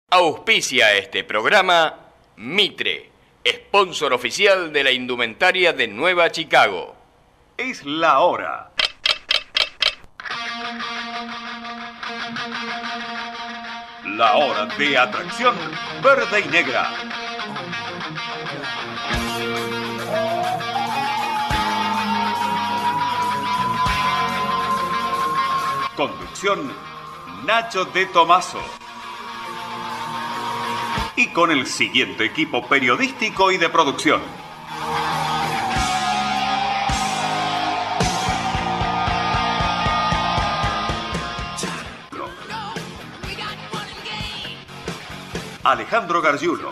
Auspicia este programa Mitre, sponsor oficial de la indumentaria de Nueva Chicago. Es la hora. La hora de atracción verde y negra. Conducción Nacho de Tomaso. Y con el siguiente equipo periodístico y de producción. Alejandro Gargiulo,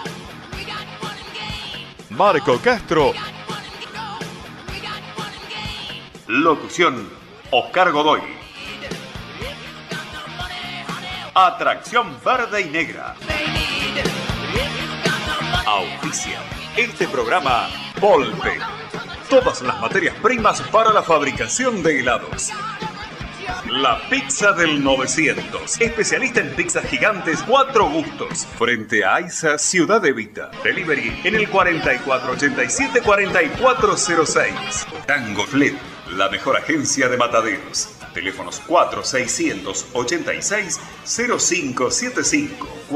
Marco Castro. Locución Oscar Godoy. Atracción verde y negra. Auspicia este programa Volpe. Todas las materias primas para la fabricación de helados. La pizza del 900. Especialista en pizzas gigantes 4 gustos. Frente a Aiza, Ciudad Evita. Delivery en el 4487-4406. Tango LED, la mejor agencia de mataderos. Teléfonos 4686-0575.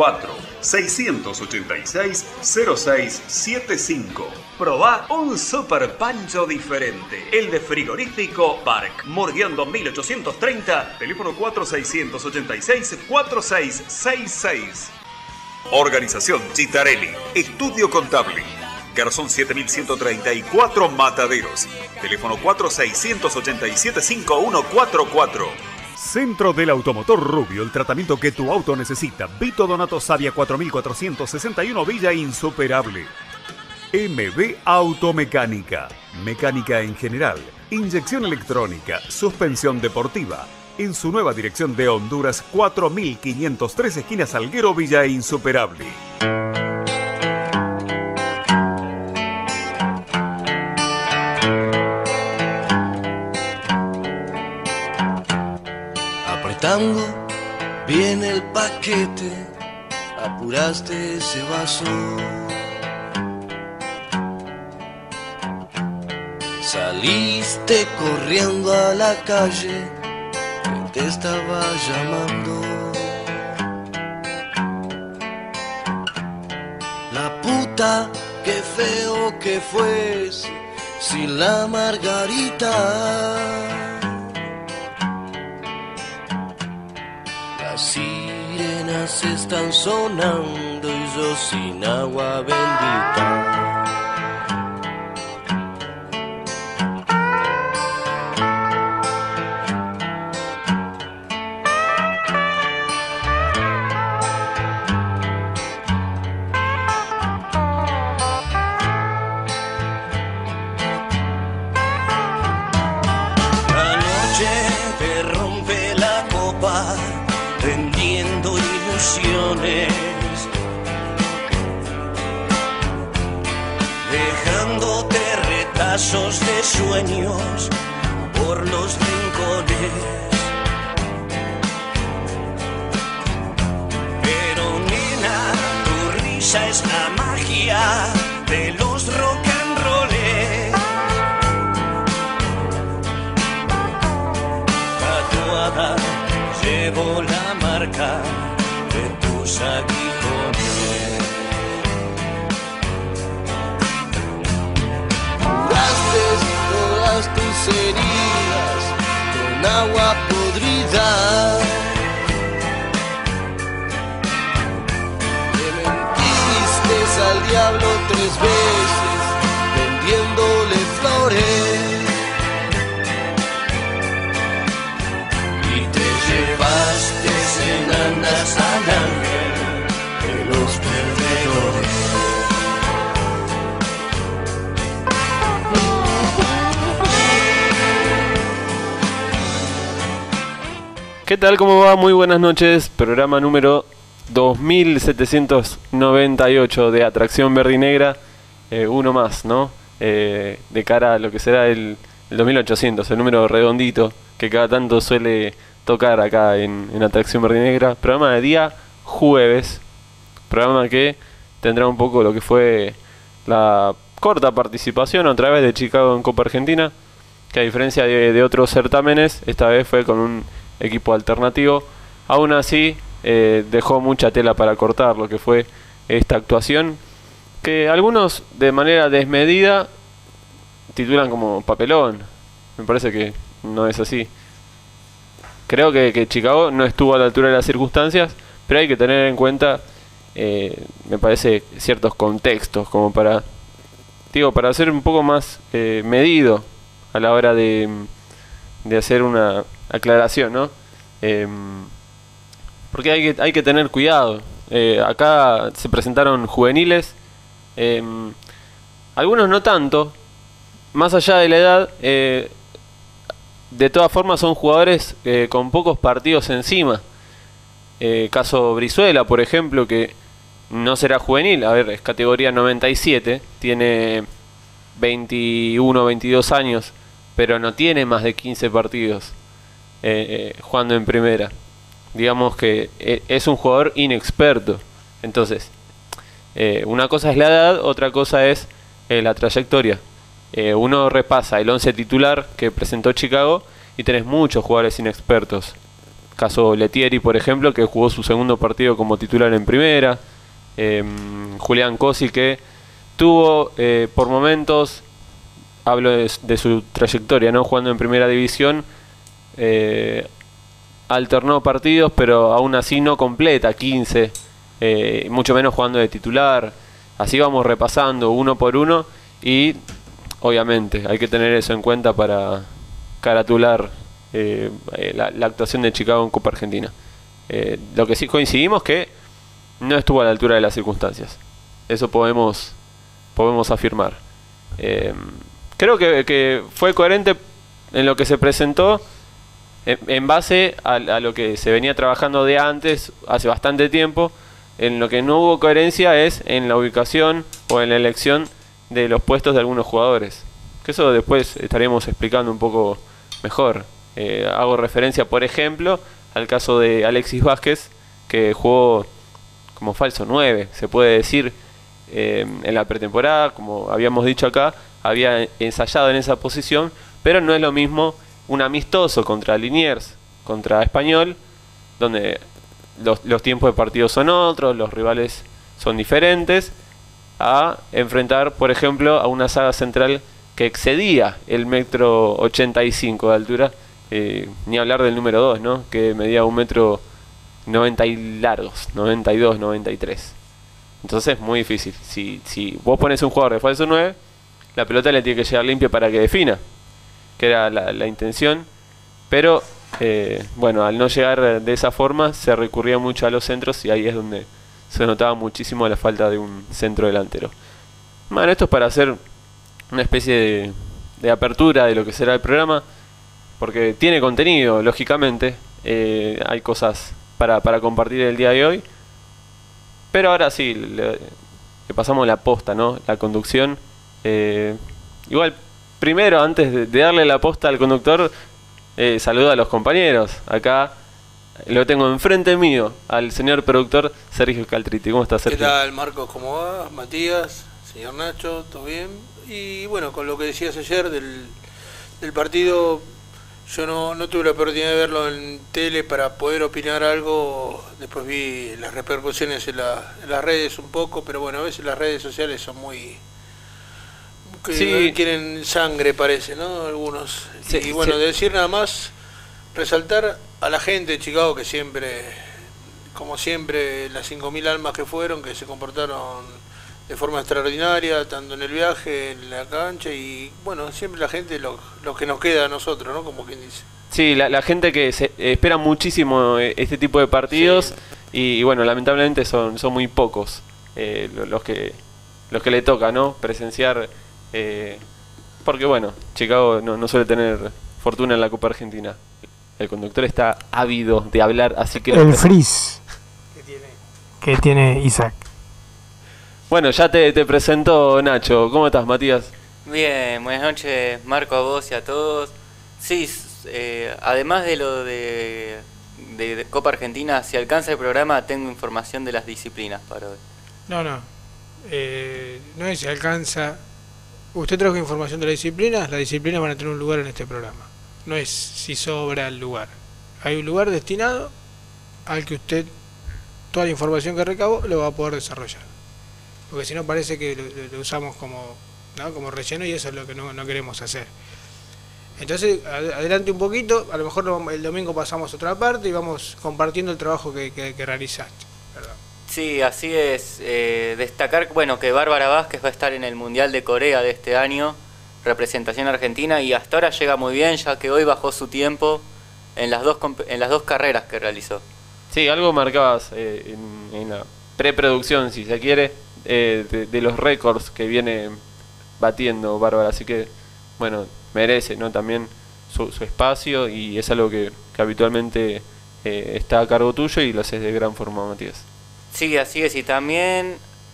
4686-0675. Probá un super pancho diferente. El de Frigorífico Park. Morgueando 1830. Teléfono 4686-4666. Organización Chitarelli. Estudio Contable. Garzón 7134 Mataderos. Teléfono 4687-5144. Centro del Automotor Rubio, el tratamiento que tu auto necesita. Vito Donato Savia 4461 Villa Insuperable. MB Automecánica. Mecánica en general. Inyección electrónica. Suspensión deportiva. En su nueva dirección de Honduras 4503 esquina Salguero Villa Insuperable. Apretando bien el paquete, apuraste ese vaso. Saliste corriendo a la calle, que te estaba llamando. La puta, qué feo que fuese sin la margarita. Las sirenas están sonando y yo sin agua bendita. Dejándote retazos de sueños por los rincones. Pero nena, tu risa es la magia de los rock and rolls. Tatuada llevo la marca de tus aguijones. Todas tus heridas con agua podrida. Le mentiste al diablo 3 veces vendiéndole flores. Y te llevaste enanas al ángel de los perdedores. ¿Qué tal? ¿Cómo va? Muy buenas noches. Programa número 2798 de Atracción Verde y Negra. Uno más, ¿no? De cara a lo que será el 2800, el número redondito que cada tanto suele tocar acá en Atracción Verde y Negra. Programa de día jueves, programa que tendrá un poco lo que fue la corta participación otra vez de Chicago en Copa Argentina, que a diferencia de otros certámenes, esta vez fue con un equipo alternativo. Aún así, dejó mucha tela para cortar lo que fue esta actuación, que algunos de manera desmedida titulan como papelón. Me parece que no es así. Creo que Chicago no estuvo a la altura de las circunstancias, pero hay que tener en cuenta, me parece, ciertos contextos, como para ser un poco más medido a la hora de hacer una aclaración, ¿no? Porque hay que tener cuidado. Acá se presentaron juveniles, algunos no tanto, más allá de la edad. De todas formas son jugadores con pocos partidos encima. Caso Brizuela, por ejemplo, que no será juvenil, a ver, es categoría 97, tiene 21, 22 años, pero no tiene más de 15 partidos jugando en primera. Digamos que es un jugador inexperto. Entonces, una cosa es la edad, otra cosa es la trayectoria. Uno repasa el 11 titular que presentó Chicago y tenés muchos jugadores inexpertos. Caso Letieri, por ejemplo, que jugó su segundo partido como titular en primera. Julián Cosi, que tuvo por momentos, hablo de su trayectoria, ¿no? Jugando en primera división, alternó partidos, pero aún así no completa 15, mucho menos jugando de titular. Así vamos repasando uno por uno y obviamente hay que tener eso en cuenta para caratular la actuación de Chicago en Copa Argentina. Lo que sí coincidimos que no estuvo a la altura de las circunstancias. Eso podemos afirmar. Creo que fue coherente en lo que se presentó en base a lo que se venía trabajando de antes, hace bastante tiempo. En lo que no hubo coherencia es en la ubicación o en la elección de los puestos de algunos jugadores, que eso después estaremos explicando un poco mejor. Hago referencia, por ejemplo, al caso de Alexis Vázquez, que jugó como falso 9, se puede decir, en la pretemporada. Como habíamos dicho acá, había ensayado en esa posición, pero no es lo mismo un amistoso contra Liniers, contra Español, donde los tiempos de partido son otros, los rivales son diferentes, a enfrentar, por ejemplo, a una saga central que excedía el 1,85 m de altura, ni hablar del número 2, ¿no? Que medía 1,90 m y largos, 92, 93. Entonces, muy difícil. Si vos pones un jugador de falso 9, la pelota le tiene que llegar limpia para que defina, que era la intención. Pero, bueno, al no llegar de esa forma, se recurría mucho a los centros y ahí es donde se notaba muchísimo la falta de un centro delantero. Bueno, esto es para hacer una especie de apertura de lo que será el programa, porque tiene contenido, lógicamente. Hay cosas para compartir el día de hoy. Pero ahora sí, le pasamos la posta, ¿no? La conducción. Igual, primero, antes de darle la posta al conductor, saludo a los compañeros. Acá lo tengo enfrente mío, al señor productor Sergio Caltriti. ¿Cómo estás, Sergio? ¿Qué tal, Marcos? ¿Cómo va? Matías, señor Nacho, ¿todo bien? Y bueno, con lo que decías ayer del partido, yo no tuve la oportunidad de verlo en tele para poder opinar algo. Después vi las repercusiones en las redes un poco, pero bueno, a veces las redes sociales son muy... Sí. Quieren sangre, parece, ¿no? Algunos. Sí, y bueno, sí. decir nada más, resaltar a la gente de Chicago que siempre, como siempre, las 5.000 almas que fueron, que se comportaron de forma extraordinaria, tanto en el viaje, en la cancha, y bueno, siempre la gente, lo que nos queda a nosotros, ¿no? Como quien dice. Sí, la gente que espera muchísimo este tipo de partidos, sí. Y bueno, lamentablemente son muy pocos los que le toca, ¿no? Presenciar, porque bueno, Chicago no suele tener fortuna en la Copa Argentina. El conductor está ávido de hablar, así que... El frizz que tiene Isaac. Bueno, ya te presento Nacho. ¿Cómo estás, Matías? Bien, buenas noches, Marco, a vos y a todos. Sí, además de lo de de Copa Argentina, si alcanza el programa, tengo información de las disciplinas para hoy. No, no. No es si alcanza. Usted trajo información de las disciplinas van a tener un lugar en este programa. No es si sobra el lugar. Hay un lugar destinado al que usted, toda la información que recabó, lo va a poder desarrollar. Porque si no parece que lo usamos como, ¿no?, como relleno, y eso es lo que no queremos hacer. Entonces, adelante un poquito, a lo mejor el domingo pasamos a otra parte y vamos compartiendo el trabajo que realizaste. Perdón. Sí, así es. Destacar, bueno, que Bárbara Vázquez va a estar en el Mundial de Corea de este año, representación argentina, y hasta ahora llega muy bien, ya que hoy bajó su tiempo en las dos carreras que realizó. Sí, algo marcabas en la preproducción, si se quiere, de los récords que viene batiendo Bárbara, así que, bueno, merece, ¿no?, también su espacio, y es algo que habitualmente está a cargo tuyo y lo haces de gran forma, Matías. Sí, así es, y también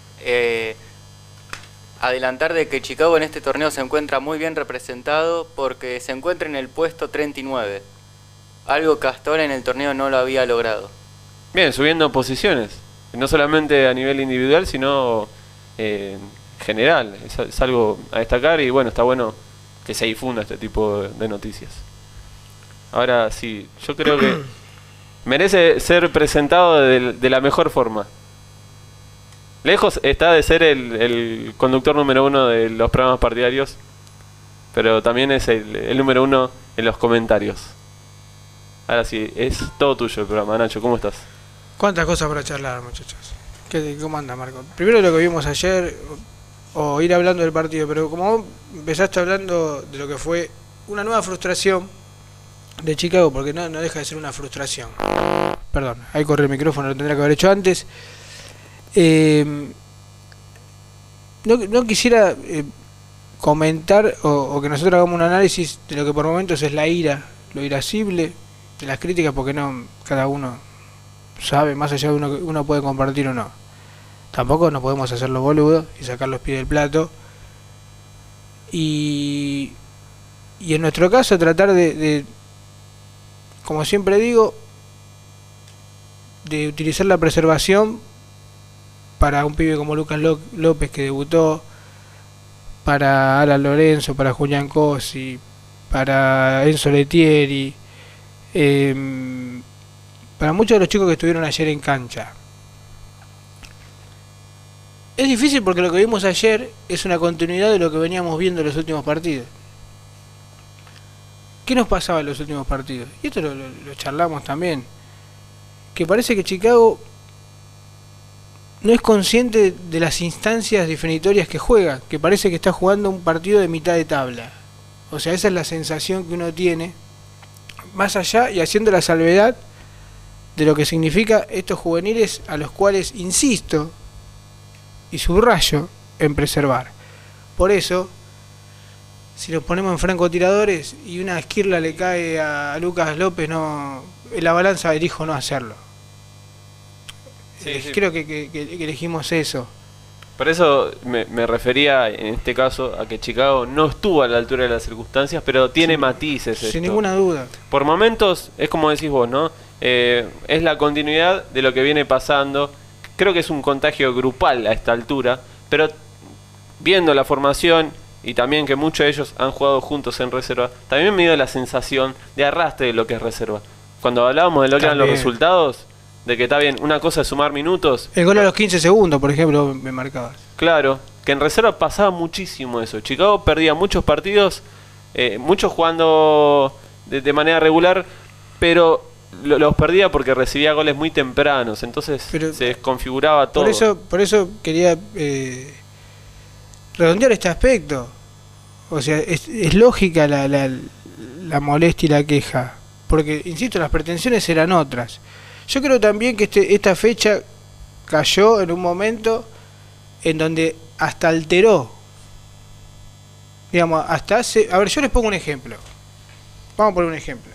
adelantar de que Chicago en este torneo se encuentra muy bien representado porque se encuentra en el puesto 39, algo que hasta ahora en el torneo no lo había logrado. Bien, subiendo posiciones, no solamente a nivel individual, sino en general, es algo a destacar, y bueno, está bueno que se difunda este tipo de noticias. Ahora sí, yo creo que merece ser presentado de la mejor forma. Lejos está de ser el conductor número 1 de los programas partidarios, pero también es el número 1 en los comentarios. Ahora sí, es todo tuyo el programa. Nacho, ¿cómo estás? ¿Cuántas cosas para charlar, muchachos? ¿Cómo anda, Marco? Primero lo que vimos ayer, o ir hablando del partido, pero como vos empezaste hablando de lo que fue una nueva frustración de Chicago, porque no deja de ser una frustración. Perdón, ahí corre el micrófono, lo tendría que haber hecho antes. No quisiera comentar o que nosotros hagamos un análisis de lo que por momentos es la ira, lo irascible de las críticas, porque no, cada uno sabe, más allá de uno puede compartir o no. Tampoco nos podemos hacer los boludos y sacar los pies del plato. Y en nuestro caso tratar de, como siempre digo, de utilizar la preservación para un pibe como Lucas López, que debutó, para Alan Lorenzo, para Julián Cosi, para Enzo Letieri, para muchos de los chicos que estuvieron ayer en cancha. Es difícil porque lo que vimos ayer es una continuidad de lo que veníamos viendo en los últimos partidos. ¿Qué nos pasaba en los últimos partidos? Y esto lo charlamos también. Que parece que Chicago no es consciente de las instancias definitorias que juega. Que parece que está jugando un partido de mitad de tabla. O sea, esa es la sensación que uno tiene. Más allá y haciendo la salvedad de lo que significa estos juveniles, a los cuales insisto y subrayo en preservar. Por eso, si los ponemos en francotiradores y una esquirla le cae a Lucas López, no, la balanza elijo no hacerlo. Sí. Creo que elegimos eso. Por eso me refería en este caso a que Chicago no estuvo a la altura de las circunstancias, pero tiene matices. Sin ninguna duda. Por momentos, es como decís vos, ¿no? Es la continuidad de lo que viene pasando. Creo que es un contagio grupal a esta altura, pero viendo la formación y también que muchos de ellos han jugado juntos en reserva, también me dio la sensación de arrastre de lo que es reserva. Cuando hablábamos de lo que eran los resultados, de que está bien, una cosa es sumar minutos. El gol a los 15 segundos, por ejemplo, me marcabas. Claro, que en reserva pasaba muchísimo eso. Chicago perdía muchos partidos, muchos jugando de manera regular, pero los perdía porque recibía goles muy tempranos, entonces pero se desconfiguraba todo. Por eso quería redondear este aspecto. O sea, es lógica la molestia y la queja, porque, insisto, las pretensiones eran otras. Yo creo también que esta fecha cayó en un momento en donde hasta alteró, digamos, hasta hace... A ver, yo les pongo un ejemplo. Vamos a poner un ejemplo.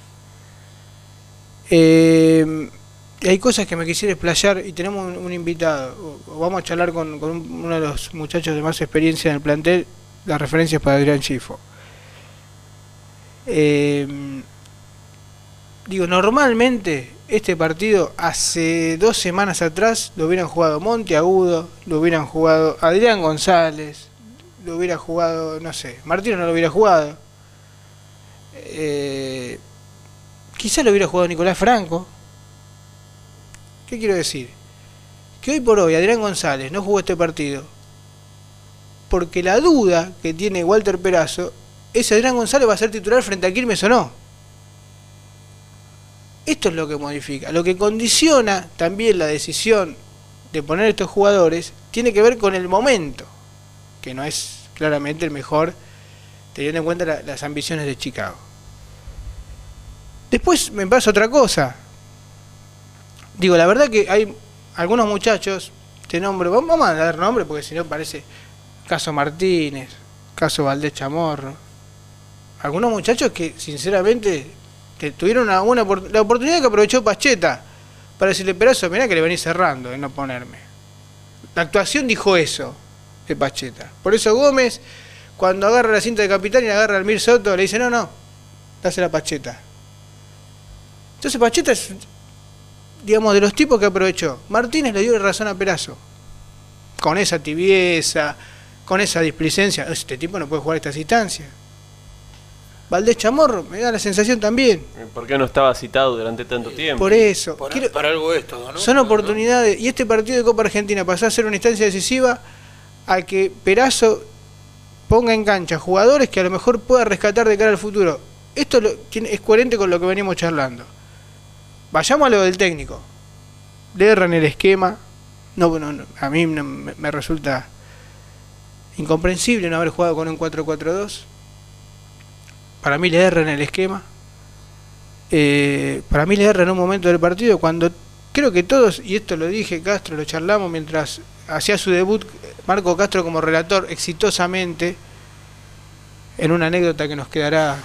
Hay cosas que me quisiera explayar y tenemos un invitado. Vamos a charlar con uno de los muchachos de más experiencia en el plantel. Las referencias para Adrián Chifo. Digo, normalmente este partido hace 2 semanas atrás lo hubieran jugado Monteagudo, lo hubieran jugado Adrián González, lo hubiera jugado, no sé, Martino no lo hubiera jugado. Quizás lo hubiera jugado Nicolás Franco. ¿Qué quiero decir? Que hoy por hoy Adrián González no jugó este partido porque la duda que tiene Walter Perazo es si Adrián González va a ser titular frente a Quilmes o no. Esto es lo que modifica. Lo que condiciona también la decisión de poner estos jugadores tiene que ver con el momento, que no es claramente el mejor teniendo en cuenta las ambiciones de Chicago. Después me pasa otra cosa. Digo, la verdad que hay algunos muchachos, te nombro, vamos a dar nombre porque si no parece caso Martínez, caso Valdés Chamorro, algunos muchachos que sinceramente tuvieron la oportunidad que aprovechó Pacheta para decirle, Perazo, mirá que le venís cerrando de no ponerme. La actuación dijo eso de Pacheta. Por eso Gómez, cuando agarra la cinta de capitán y agarra al Mir Soto, le dice, no, dásela a Pacheta. Entonces Pacheta es, digamos, de los tipos que aprovechó. Martínez le dio razón a Perazo. Con esa tibieza, con esa displicencia. Este tipo no puede jugar estas instancias. Valdés Chamorro, me da la sensación también. ¿Por qué no estaba citado durante tanto tiempo? Por eso. Para algo es todo, ¿no? Son oportunidades. Y este partido de Copa Argentina pasó a ser una instancia decisiva a que Perazo ponga en cancha jugadores que a lo mejor pueda rescatar de cara al futuro. Esto es coherente con lo que venimos charlando. Vayamos a lo del técnico. Le erran el esquema. No, a mí me resulta incomprensible no haber jugado con un 4-4-2. Para mí le erran el esquema. Para mí le erran en un momento del partido cuando creo que todos, y esto lo dije Castro, lo charlamos mientras hacía su debut Marco Castro como relator exitosamente, en una anécdota que nos quedará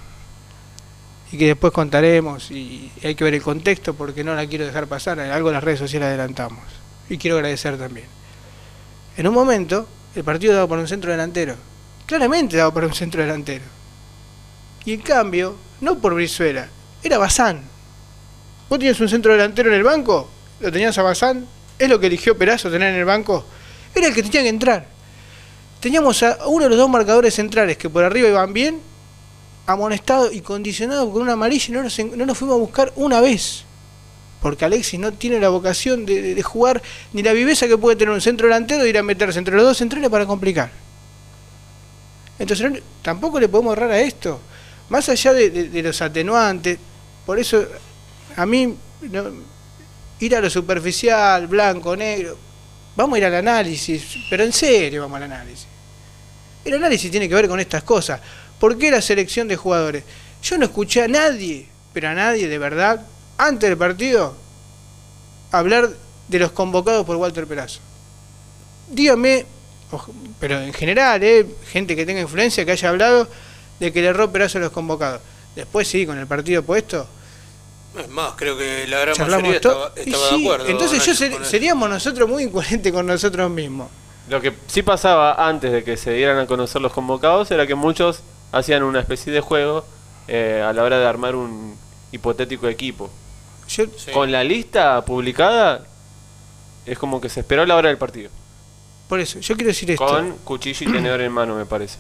y que después contaremos, y hay que ver el contexto porque no la quiero dejar pasar, algo en las redes sociales adelantamos y quiero agradecer también. En un momento el partido daba por un centro delantero, claramente daba por un centro delantero, y en cambio no por Brizuela, era Bazán. Vos tenías un centro delantero en el banco, lo tenías a Bazán, es lo que eligió Perazo tener en el banco, era el que tenía que entrar. Teníamos a uno de los dos marcadores centrales que por arriba iban bien, amonestado y condicionado con una amarilla, y no nos fuimos a buscar una vez, porque Alexis no tiene la vocación de jugar ni la viveza que puede tener un centro delantero de ir a meterse entre los dos centrales para complicar. Entonces tampoco le podemos errar a esto, más allá de los atenuantes. Por eso a mí ir a lo superficial, blanco, negro, vamos a ir al análisis, pero en serio vamos al análisis. El análisis tiene que ver con estas cosas. ¿Por qué la selección de jugadores? Yo no escuché a nadie, pero a nadie de verdad, antes del partido, hablar de los convocados por Walter Perazo. Dígame, pero en general, gente que tenga influencia, que haya hablado de que le erró Perazo a los convocados. Después sí, con el partido puesto. Es más, creo que la gran mayoría estaba de acuerdo. Entonces seríamos nosotros muy incoherentes con nosotros mismos. Lo que sí pasaba antes de que se dieran a conocer los convocados era que muchos hacían una especie de juego a la hora de armar un hipotético equipo. Con la lista publicada es como que se esperó la hora del partido. Por eso, yo quiero decir esto. Con cuchillo y tenedor en mano, me parece.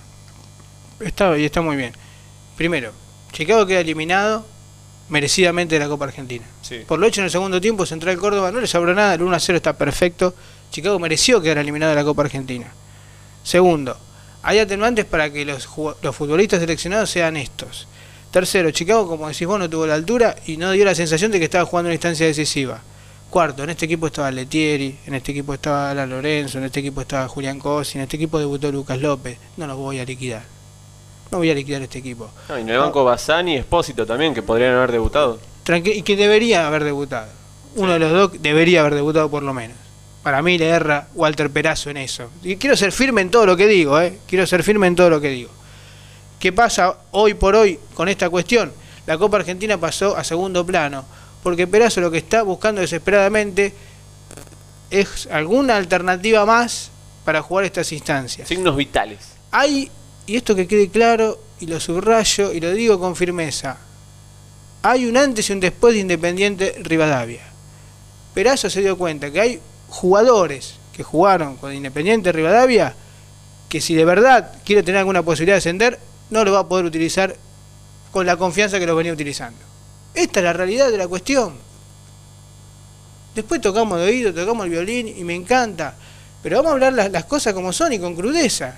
Está muy bien. Primero, Chicago queda eliminado merecidamente de la Copa Argentina. Sí. Por lo hecho en el segundo tiempo, Central Córdoba no le sobró nada, el 1-0 está perfecto. Chicago mereció quedar eliminado de la Copa Argentina. Segundo, hay atenuantes para que los futbolistas seleccionados sean estos. Tercero, Chicago, como decís vos, no tuvo la altura y no dio la sensación de que estaba jugando una instancia decisiva. Cuarto, en este equipo estaba Letieri, en este equipo estaba Alan Lorenzo, en este equipo estaba Julián Cosi, en este equipo debutó Lucas López. No los voy a liquidar. No voy a liquidar este equipo. No, y en el banco Bazán y Espósito también, que podrían haber debutado. Y que debería haber debutado. Uno de los dos debería haber debutado por lo menos. Para mí le erra Walter Perazo en eso. Y quiero ser firme en todo lo que digo, Quiero ser firme en todo lo que digo. ¿Qué pasa hoy por hoy con esta cuestión? La Copa Argentina pasó a segundo plano, porque Perazo lo que está buscando desesperadamente es alguna alternativa más para jugar estas instancias. Signos vitales. Hay, y esto que quede claro, y lo subrayo, y lo digo con firmeza, hay un antes y un después de Independiente Rivadavia. Perazo se dio cuenta que hay jugadores que jugaron con Independiente Rivadavia que si de verdad quiere tener alguna posibilidad de ascender, no lo va a poder utilizar con la confianza que lo venía utilizando. Esta es la realidad de la cuestión. Después tocamos de oído, tocamos el violín y me encanta, pero vamos a hablar las cosas como son y con crudeza.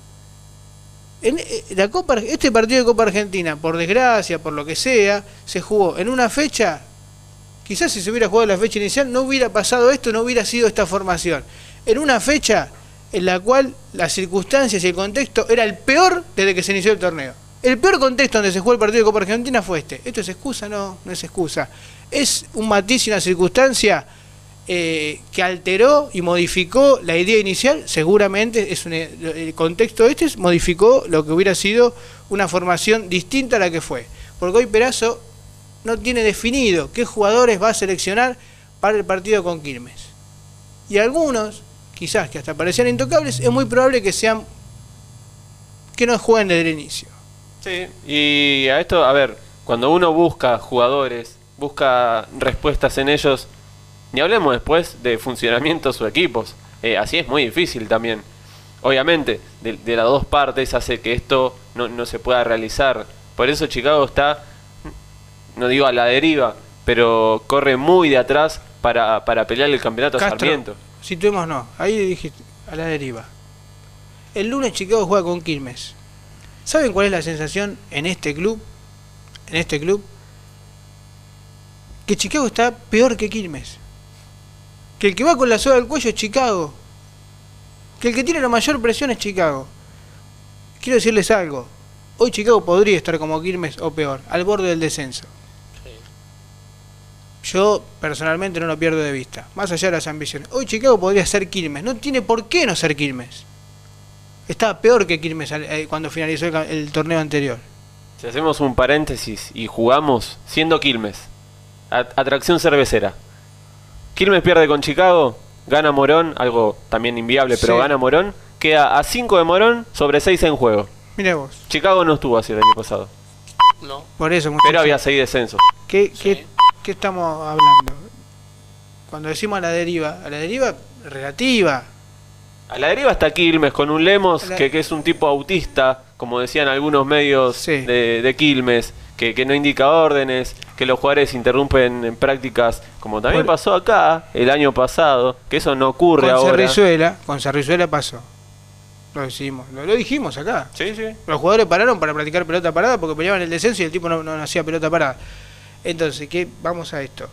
Este partido de Copa Argentina, por desgracia, por lo que sea, se jugó en una fecha. Quizás si se hubiera jugado la fecha inicial no hubiera pasado esto, no hubiera sido esta formación. En una fecha en la cual las circunstancias y el contexto era el peor desde que se inició el torneo. El peor contexto donde se jugó el partido de Copa Argentina fue este. ¿Esto es excusa? No, no es excusa. Es un matiz y una circunstancia que alteró y modificó la idea inicial. Seguramente el contexto modificó lo que hubiera sido una formación distinta a la que fue. Porque hoy Perazo no tiene definido qué jugadores va a seleccionar para el partido con Quilmes. Y algunos, quizás que hasta parecían intocables, es muy probable que no jueguen desde el inicio. Sí, y a esto, a ver, cuando uno busca jugadores, busca respuestas en ellos, ni hablemos después de funcionamientos o equipos. Así es muy difícil también. Obviamente, de las dos partes hace que esto no se pueda realizar. Por eso Chicago está, no digo a la deriva, pero corre muy de atrás para pelear el campeonato a Sarmiento. Situémonos, ahí dijiste, a la deriva. El lunes Chicago juega con Quilmes. ¿Saben cuál es la sensación en este club? Que Chicago está peor que Quilmes. Que el que va con la soga al cuello es Chicago. Que el que tiene la mayor presión es Chicago. Quiero decirles algo. Hoy Chicago podría estar como Quilmes o peor, al borde del descenso. Yo personalmente no lo pierdo de vista, más allá de las ambiciones. Hoy Chicago podría ser Quilmes, no tiene por qué no ser Quilmes. Estaba peor que Quilmes cuando finalizó el torneo anterior. Si hacemos un paréntesis y jugamos siendo Quilmes, atracción cervecera. Quilmes pierde con Chicago, gana Morón, algo también inviable, pero sí. Gana Morón, queda a 5 de Morón sobre 6 en juego. Mire vos. Chicago no estuvo así el año pasado. No. Por eso, pero había 6 descensos. ¿Qué estamos hablando? Cuando decimos a la deriva relativa. A la deriva está Quilmes con un Lemos que es un tipo autista, como decían algunos medios de Quilmes, que no indica órdenes, que los jugadores interrumpen en prácticas, como también pasó acá el año pasado, que eso no ocurre ahora. Con Cerrizuela pasó. Lo dijimos acá. Sí. Los jugadores pararon para practicar pelota parada porque peleaban el descenso y el tipo no hacía pelota parada. Entonces, vamos a esto.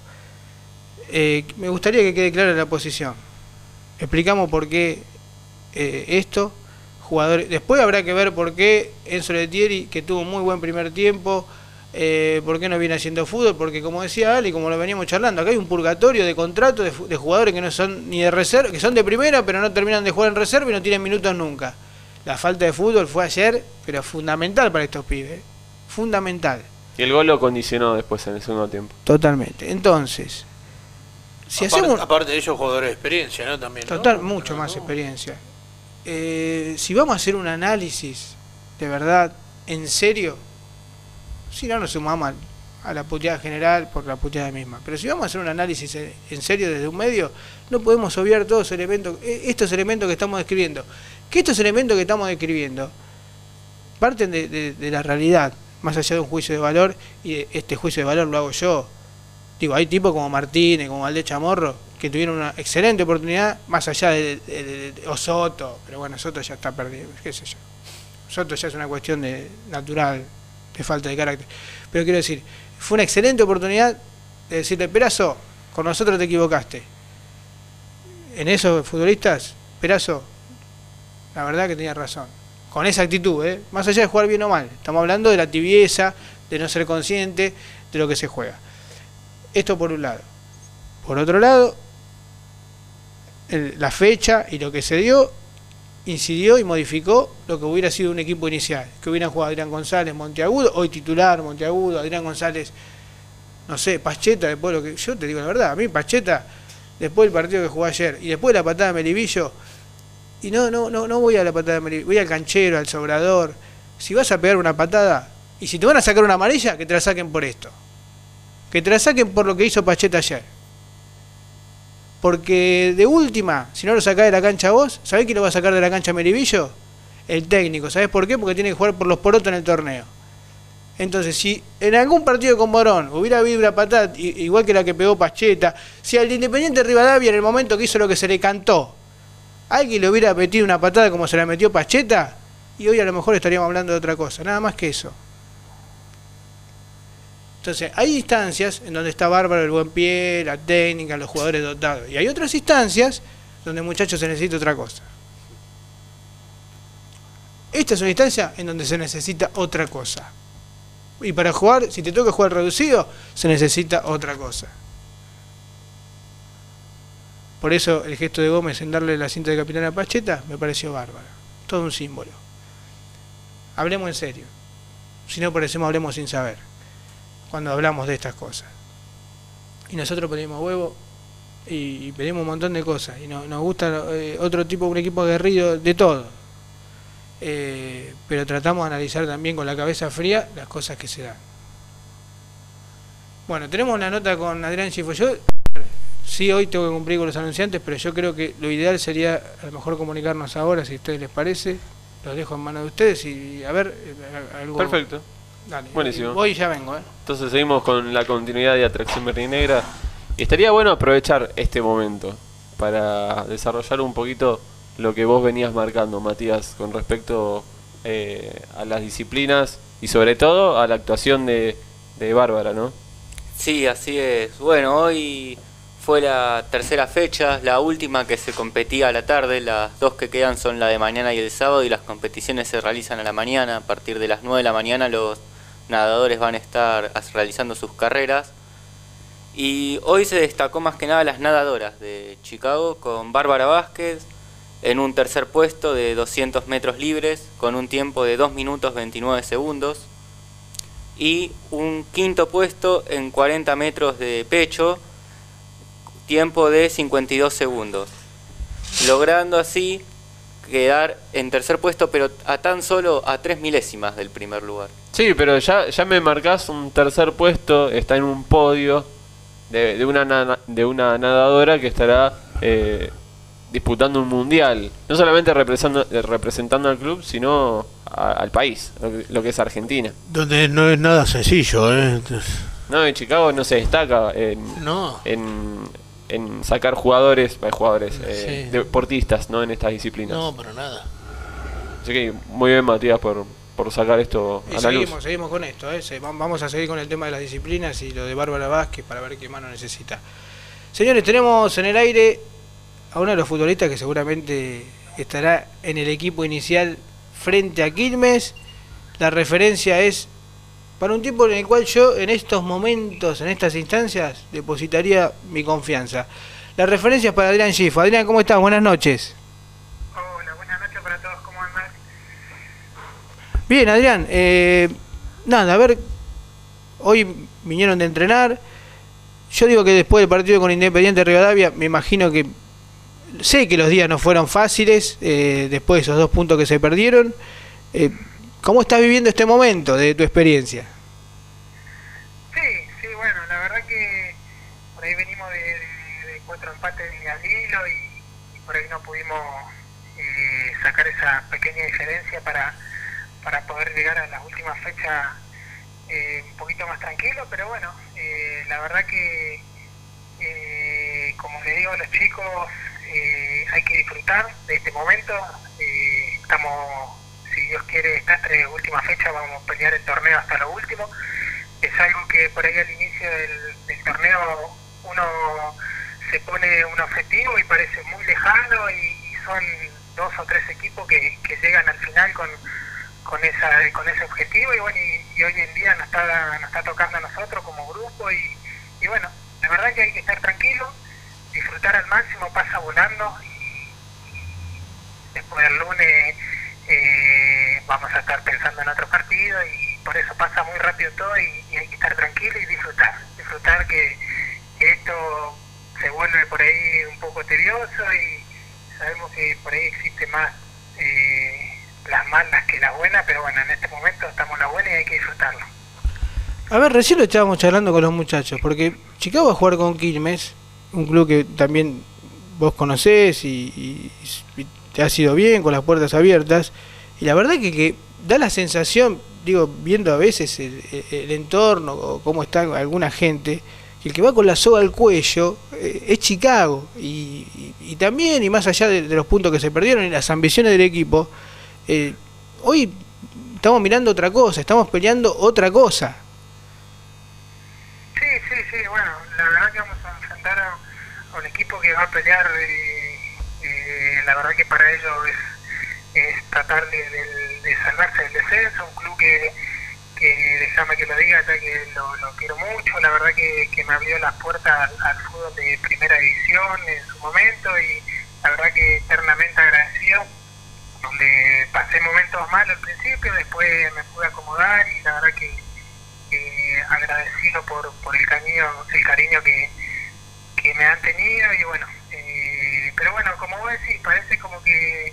Me gustaría que quede clara la posición. Explicamos por qué esto. Jugadores. Después habrá que ver por qué Enzo Letieri, que tuvo un muy buen primer tiempo, por qué no viene haciendo fútbol, porque como decía Ali, como lo veníamos charlando, acá hay un purgatorio de contratos de jugadores que no son ni de reserva, que son de primera, pero no terminan de jugar en reserva y no tienen minutos nunca. La falta de fútbol fue ayer, pero fundamental para estos pibes. Fundamental. Y el gol lo condicionó después en el segundo tiempo. Totalmente. Entonces, si aparte de ellos, jugadores de experiencia, ¿no? También, total, ¿no? Mucho más experiencia. Si vamos a hacer un análisis de verdad, en serio, si no nos sumamos a la puteada general por la puteada misma, pero si vamos a hacer un análisis en serio desde un medio, no podemos obviar todos estos elementos que estamos describiendo. Que estos elementos que estamos describiendo parten de la realidad, más allá de un juicio de valor, y este juicio de valor lo hago yo. Digo, hay tipos como Martínez, como Valdés Chamorro, que tuvieron una excelente oportunidad, más allá de Soto, pero bueno, Soto ya está perdido, qué sé yo. Soto ya es una cuestión natural, de falta de carácter. Pero quiero decir, fue una excelente oportunidad de decirle, Perazo, con nosotros te equivocaste. En esos futbolistas, Perazo, la verdad que tenía razón. Con esa actitud, más allá de jugar bien o mal. Estamos hablando de la tibieza, de no ser consciente de lo que se juega. Esto por un lado. Por otro lado, la fecha y lo que se dio incidió y modificó lo que hubiera sido un equipo inicial. Que hubieran jugado Adrián González, Monteagudo, hoy titular, Monteagudo, Adrián González, no sé, Pacheta, después de lo que. Yo te digo la verdad, a mí Pacheta, después del partido que jugó ayer y después de la patada de Melivillo, y no voy a la patada de Melivillo, voy al canchero, al sobrador. Si vas a pegar una patada y si te van a sacar una amarilla, que te la saquen por esto. que te la saquen por lo que hizo Pacheta ayer. Porque de última, si no lo sacás de la cancha vos, ¿sabés quién lo va a sacar de la cancha Meribillo? El técnico. ¿Sabés por qué? Porque tiene que jugar por los porotos en el torneo. Entonces, si en algún partido con Morón hubiera habido una patada igual que la que pegó Pacheta, si al Independiente Rivadavia en el momento que hizo lo que se le cantó, alguien le hubiera metido una patada como se la metió Pacheta, y hoy a lo mejor estaríamos hablando de otra cosa, nada más que eso. Entonces, hay instancias en donde está bárbaro el buen pie, la técnica, los jugadores dotados, y hay otras instancias donde, muchachos, se necesita otra cosa. Esta es una instancia en donde se necesita otra cosa. Y para jugar, si te toca jugar reducido, se necesita otra cosa. Por eso el gesto de Gómez en darle la cinta de capitán a Pacheta me pareció bárbaro. Todo un símbolo. Hablemos en serio. Si no parecemos, hablemos sin saber. Cuando hablamos de estas cosas. Y nosotros pedimos huevo y pedimos un montón de cosas. Y nos gusta otro tipo, un equipo aguerrido de todo. Pero tratamos de analizar también con la cabeza fría las cosas que se dan. Bueno, tenemos una nota con Adrián Schifo. Yo sí, hoy tengo que cumplir con los anunciantes, pero yo creo que lo ideal sería a lo mejor comunicarnos ahora, si a ustedes les parece. Los dejo en manos de ustedes y a ver algo. Perfecto. Dale, buenísimo. Voy y ya vengo. Entonces seguimos con la continuidad de Atracción Verdinegra. Y estaría bueno aprovechar este momento para desarrollar un poquito lo que vos venías marcando, Matías, con respecto a las disciplinas y sobre todo a la actuación de Bárbara, ¿no? Sí, así es. Bueno, hoy fue la tercera fecha, la última que se competía a la tarde. Las dos que quedan son la de mañana y el sábado, y las competiciones se realizan a la mañana. A partir de las 9 de la mañana los nadadores van a estar realizando sus carreras. Y hoy se destacó más que nada las nadadoras de Chicago, con Bárbara Vázquez en un tercer puesto de 200 metros libres con un tiempo de 2 minutos 29 segundos, y un quinto puesto en 40 metros de pecho, tiempo de 52 segundos, logrando así quedar en tercer puesto, pero a tan solo a 3 milésimas del primer lugar. Sí, pero ya me marcás un tercer puesto, está en un podio de una nadadora que estará disputando un mundial, no solamente representando al club, sino al país, lo que es Argentina. Donde no es nada sencillo, No, en Chicago no se destaca en sacar jugadores, Sí. deportistas, ¿no? En estas disciplinas. No, para nada. Así que muy bien, Matías, por sacar esto a la luz. Seguimos con esto, vamos a seguir con el tema de las disciplinas y lo de Bárbara Vázquez para ver qué mano necesita. Señores, tenemos en el aire a uno de los futbolistas que seguramente estará en el equipo inicial frente a Quilmes. La referencia es para un tiempo en el cual yo en estos momentos, en estas instancias, depositaría mi confianza. La referencia es para Adrián Schifo. Adrián, ¿cómo estás? Buenas noches. Hola, buenas noches para todos, ¿cómo andan? Bien, Adrián, nada, a ver, hoy vinieron de entrenar. Yo digo que después del partido con Independiente Rivadavia, me imagino que sé que los días no fueron fáciles, después de esos 2 puntos que se perdieron. ¿Cómo estás viviendo este momento de tu experiencia? Sí, bueno, la verdad que por ahí venimos de 4 empates al hilo y por ahí no pudimos sacar esa pequeña diferencia para poder llegar a las últimas fechas un poquito más tranquilo, pero bueno, la verdad que como le digo a los chicos, hay que disfrutar de este momento. Estamos, si Dios quiere, esta última fecha vamos a pelear el torneo hasta lo último. Es algo que por ahí al inicio del torneo uno se pone un objetivo y parece muy lejano, y son 2 o 3 equipos que llegan al final con ese objetivo, y bueno, y hoy en día nos está tocando a nosotros como grupo, y bueno, la verdad que hay que estar tranquilo, disfrutar al máximo, pasa volando, y después del lunes vamos a estar pensando en otro partido, y por eso pasa muy rápido todo, y hay que estar tranquilo y disfrutar que esto se vuelve por ahí un poco tedioso, y sabemos que por ahí existe más las malas que las buenas, pero bueno, en este momento estamos en la buena y hay que disfrutarlo. A ver, recién lo estábamos charlando con los muchachos, porque Chicago va a jugar con Quilmes, un club que también vos conocés y te ha ido bien, con las puertas abiertas, y la verdad que da la sensación, digo, viendo a veces el entorno o cómo está alguna gente, que el que va con la soga al cuello es Chicago, y también, y más allá de los puntos que se perdieron y las ambiciones del equipo, hoy estamos mirando otra cosa, estamos peleando otra cosa. Sí, bueno, la verdad que vamos a enfrentar a un equipo que va a pelear, la verdad que para ellos es tratar de salvarse del descenso, un club que déjame que lo diga, ya que lo quiero mucho, la verdad que me abrió las puertas al fútbol de primera división en su momento, y la verdad que eternamente agradecido, donde pasé momentos malos al principio, después me pude acomodar, y la verdad que agradecido por el cariño que me han tenido, y bueno, pero bueno, como vos decís, parece como que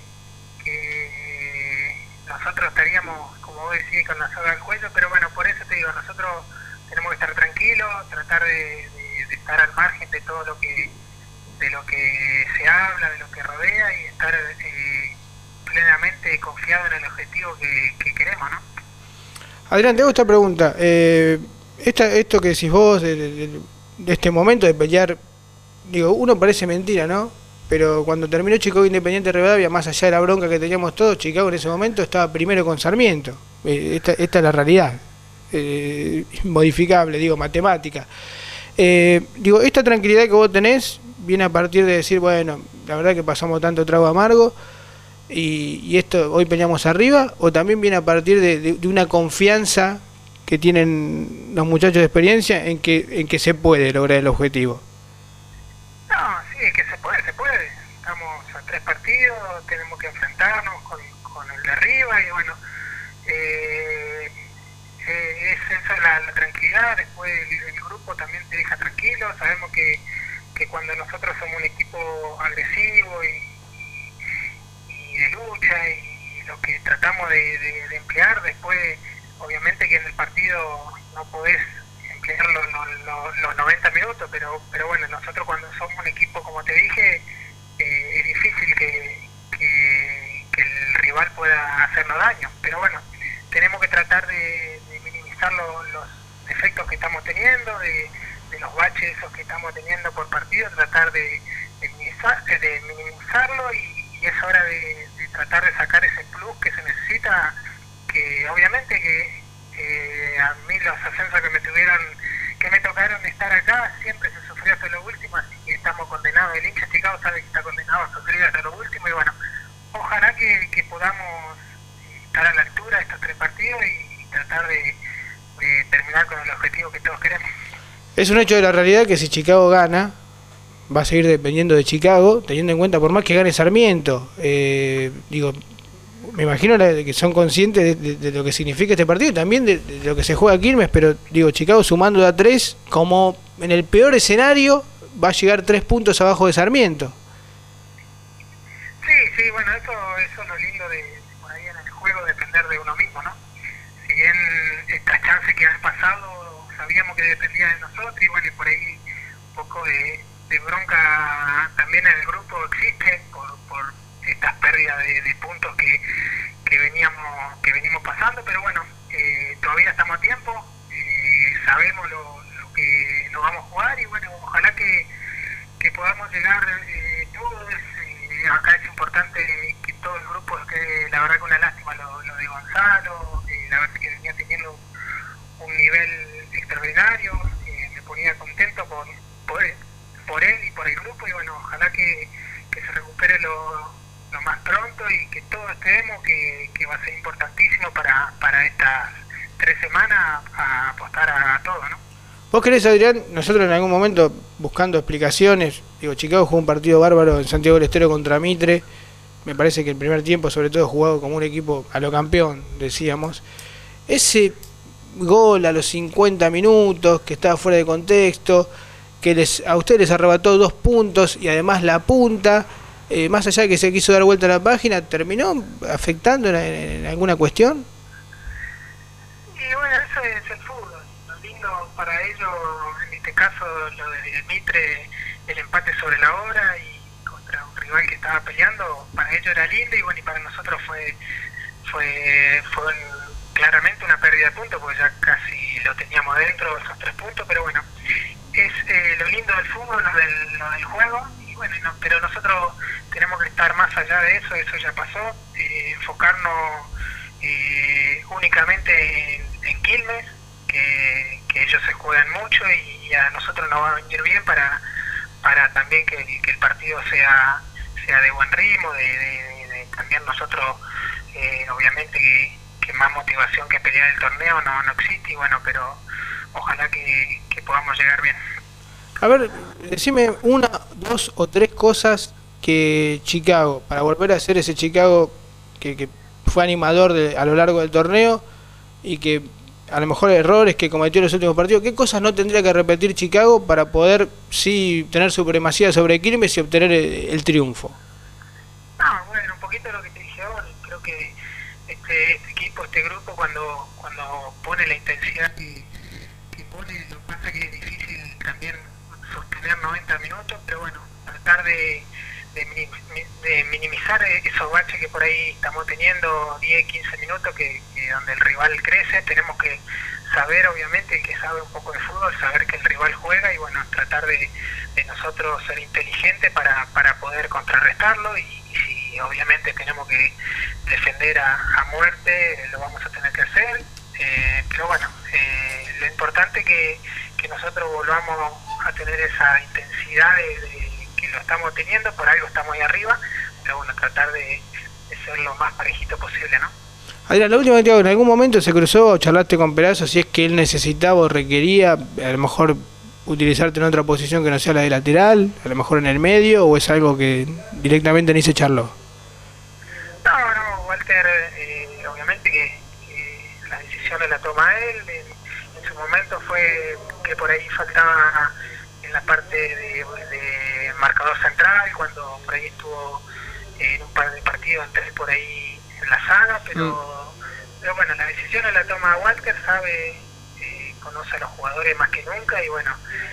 nosotros estaríamos, como vos decís, con la soga al cuello, pero bueno, por eso te digo, nosotros tenemos que estar tranquilos, tratar de estar al margen de todo lo que se habla, de lo que rodea, y estar plenamente confiado en el objetivo que queremos, ¿no? Adrián, te hago esta pregunta. Esto que decís vos, de este momento de pelear, digo, uno parece mentira, ¿no? Pero cuando terminó Chicago Independiente Rivadavia, más allá de la bronca que teníamos todos, Chicago en ese momento estaba primero con Sarmiento. Esta es la realidad. Modificable, digo, matemática. Digo, esta tranquilidad que vos tenés viene a partir de decir, bueno, la verdad que pasamos tanto trago amargo, y esto hoy peleamos arriba, o también viene a partir de una confianza que tienen los muchachos de experiencia en que se puede lograr el objetivo. No, sí, es que se puede. Estamos a 3 partidos, tenemos que enfrentarnos con el de arriba, y bueno, es eso la tranquilidad. Después el grupo también te deja tranquilo, sabemos que cuando nosotros somos un equipo agresivo y de lucha, y lo que tratamos de emplear, después obviamente que en el partido no podés emplear los 90 minutos, pero bueno, nosotros cuando somos un equipo, como te dije, es difícil que el rival pueda hacernos daño, pero bueno, tenemos que tratar de minimizar los efectos que estamos teniendo, de los baches esos que estamos teniendo por partido, tratar de minimizarlo, y es hora de tratar de sacar ese plus que se necesita, que obviamente que a mí los ascensos que me tocaron estar acá, siempre se sufrió hasta lo último, así que estamos condenados. El hincha Chicago sabe que está condenado a sufrir hasta lo último, y bueno, ojalá que podamos estar a la altura de estos 3 partidos y tratar de terminar con el objetivo que todos queremos. Es un hecho de la realidad que si Chicago gana, va a seguir dependiendo de Chicago, teniendo en cuenta por más que gane Sarmiento. Digo, me imagino que son conscientes de lo que significa este partido y también de lo que se juega Quilmes, pero digo, Chicago sumando de a 3, como en el peor escenario, va a llegar 3 puntos abajo de Sarmiento. Sí, bueno, eso es lo lindo de por ahí en el juego, depender de uno mismo, ¿no? Si bien estas chances que han pasado sabíamos que dependía de nosotros, y bueno, y por ahí un poco de bronca también en el grupo existe por estas pérdidas de puntos que venimos pasando, pero bueno, todavía estamos a tiempo, sabemos lo que nos vamos a jugar, y bueno, ojalá que podamos llegar todos. Acá es importante que todo el grupo esté, la verdad que una lástima lo de Gonzalo, la verdad que venía teniendo un nivel extraordinario, me ponía contento por él y por el grupo, y bueno, ojalá que se recupere lo más pronto, y que todos estemos, que va a ser importantísimo para estas 3 semanas a apostar a todo, ¿no? ¿Vos querés, Adrián? Nosotros en algún momento, buscando explicaciones, digo, Chicago jugó un partido bárbaro en Santiago del Estero contra Mitre, me parece que el primer tiempo, sobre todo, jugado como un equipo a lo campeón, decíamos. Ese gol a los 50 minutos, que estaba fuera de contexto, que a ustedes les arrebató 2 puntos y además la punta, más allá de que se quiso dar vuelta a la página, ¿terminó afectando en alguna cuestión? Y bueno, eso es el fútbol. Lo lindo para ellos, en este caso lo de Mitre, el empate sobre la hora y contra un rival que estaba peleando, para ellos era lindo y bueno, y para nosotros fue claramente una pérdida de puntos porque ya casi lo teníamos dentro esos 3 puntos, pero bueno, es lo lindo del fútbol, lo del juego, y bueno, pero nosotros tenemos que estar más allá de eso ya pasó, enfocarnos únicamente en Quilmes, que ellos se juegan mucho y a nosotros nos va a venir bien para también que el partido sea de buen ritmo, de también nosotros, obviamente que más motivación que pelear el torneo no existe, y bueno, pero ojalá que podamos llegar bien. A ver, decime 1, 2 o 3 cosas que Chicago, para volver a ser ese Chicago que fue animador a lo largo del torneo y que a lo mejor errores que cometió en los últimos partidos, ¿qué cosas no tendría que repetir Chicago para poder sí tener supremacía sobre Quilmes y obtener el triunfo? No, bueno, un poquito lo que te dije ahora, creo que este equipo, este grupo, cuando pone la intensidad que pone, lo que pasa que es difícil también sostener 90 minutos, pero bueno, tratar de minimizar esos baches que por ahí estamos teniendo 10, 15 minutos que donde el rival crece. Tenemos que saber, obviamente, el que sabe un poco de fútbol, saber que el rival juega y bueno, tratar de nosotros ser inteligentes para poder contrarrestarlo y si obviamente tenemos que defender a muerte, lo vamos a tener que hacer, pero bueno, lo importante es que nosotros volvamos a tener esa intensidad que lo estamos teniendo, por algo estamos ahí arriba, pero bueno, tratar de ser lo más parejito posible, ¿no? Adrián, la última que te hago, ¿en algún momento se cruzó o charlaste con Perazo si es que él necesitaba o requería a lo mejor utilizarte en otra posición que no sea la de lateral, a lo mejor en el medio, o es algo que directamente ni se charló? No, Walter, obviamente que las decisiones las toma él, en su momento fue que por ahí faltaba en la parte de marcador central, cuando por ahí estuvo en un par de partidos, antes por ahí en la saga, pero bueno, las decisiones las toma Walter, sabe, conoce a los jugadores más que nunca y bueno,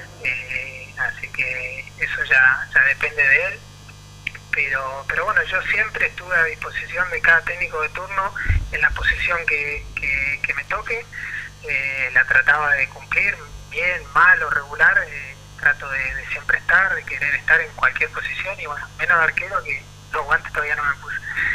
así que eso ya depende de él, pero bueno, yo siempre estuve a disposición de cada técnico de turno en la posición que me toque, la trataba de cumplir, bien, mal o regular, trato de siempre estar, de querer estar en cualquier posición y bueno, menos de arquero que los guantes todavía no me puse.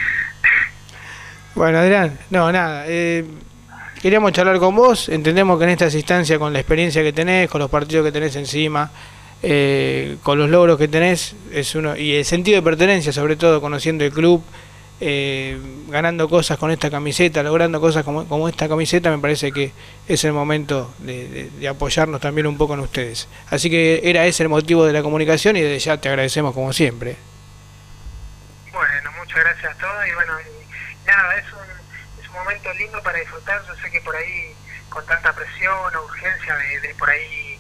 Bueno, Adrián, no, nada, queríamos charlar con vos, entendemos que en estas instancias, con la experiencia que tenés, con los partidos que tenés encima, con los logros que tenés, y el sentido de pertenencia, sobre todo conociendo el club, ganando cosas con esta camiseta, logrando cosas como esta camiseta, me parece que es el momento de apoyarnos también un poco en ustedes. Así que era ese el motivo de la comunicación y desde ya te agradecemos como siempre. Bueno, muchas gracias a todos y bueno, nada, es un momento lindo para disfrutar. Yo sé que por ahí con tanta presión o urgencia de por ahí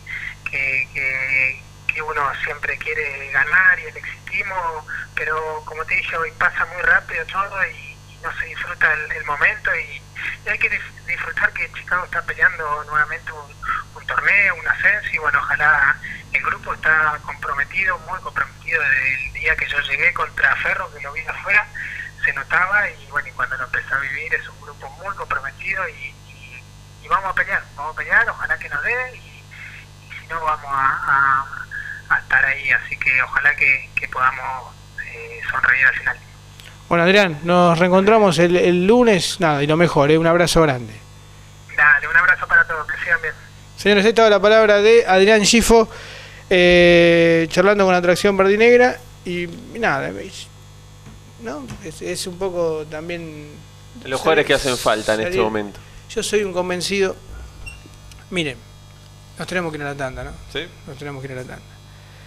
que uno siempre quiere ganar y el exitismo, pero como te dije, hoy pasa muy rápido todo y no se disfruta el momento y hay que disfrutar que Chicago está peleando nuevamente un torneo, un ascenso y bueno, ojalá el grupo está comprometido, muy comprometido desde el día que yo llegué contra Ferro, que lo vi afuera, se notaba y bueno, y cuando lo empecé a vivir es un grupo muy comprometido y vamos a pelear, ojalá que nos dé y si no vamos a estar ahí, así que ojalá que podamos sonreír al final. Bueno, Adrián, nos reencontramos el lunes, nada, y lo mejor, un abrazo grande. Dale, un abrazo para todos, que sigan bien. Señores, esta es la palabra de Adrián Gifo, charlando con Atracción Verdinegra, y nada, ¿no? Es un poco también... Los jugadores que hacen falta en este momento. Yo soy un convencido, miren, nos tenemos que ir a la tanda, ¿no? Sí. Nos tenemos que ir a la tanda.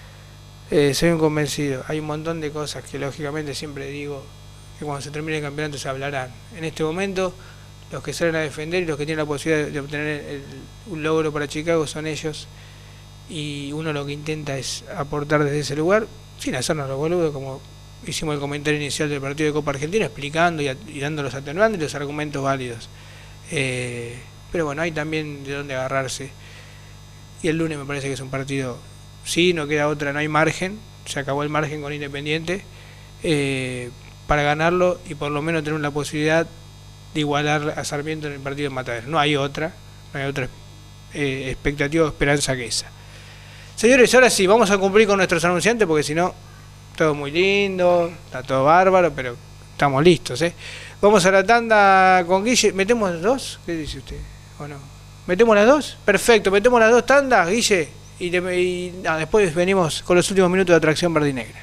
Soy un convencido, hay un montón de cosas que lógicamente siempre digo que cuando se termine el campeonato se hablarán. En este momento los que salen a defender y los que tienen la posibilidad de obtener un logro para Chicago son ellos y uno lo que intenta es aportar desde ese lugar sin hacernos los boludos, como hicimos el comentario inicial del partido de Copa Argentina, explicando y dando los atenuantes y los argumentos válidos, pero bueno, hay también de dónde agarrarse. y el lunes me parece que es un partido, sí, no queda otra, no hay margen, se acabó el margen con Independiente, para ganarlo y por lo menos tener la posibilidad de igualar a Sarmiento en el partido de Mataderos. No hay otra expectativa o esperanza que esa. Señores, ahora sí, vamos a cumplir con nuestros anunciantes porque si no, todo muy lindo, está todo bárbaro, pero estamos listos, ¿eh? Vamos a la tanda con Guille. ¿Metemos dos? ¿Qué dice usted? ¿O no? ¿Metemos las dos? Perfecto, metemos las dos tandas, Guille, y después venimos con los últimos minutos de Atracción Verdinegra.